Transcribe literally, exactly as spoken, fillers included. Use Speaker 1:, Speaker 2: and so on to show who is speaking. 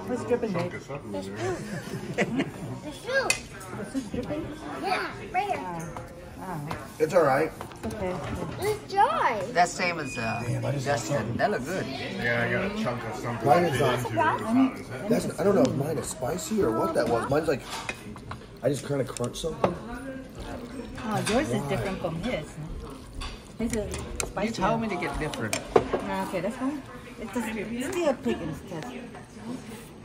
Speaker 1: What's dripping, babe?
Speaker 2: The soup.
Speaker 3: The soup.
Speaker 1: The soup dripping?
Speaker 3: Yeah, right here.
Speaker 1: Ah, ah,
Speaker 4: It's all right.
Speaker 1: okay.
Speaker 3: It's dry.
Speaker 5: That same as uh, Justin. That look good.
Speaker 2: Yeah, I got a chunk of something.
Speaker 4: Mine is on.
Speaker 3: Surprise.
Speaker 4: That's, I don't know if mine is spicy or what that was. Mine's like, I just kind of crunched something.
Speaker 1: Oh, yours is different from his. His is spicy.
Speaker 5: You told me to get different.
Speaker 1: Ah, okay, that's fine. It's, just, it's still picking test.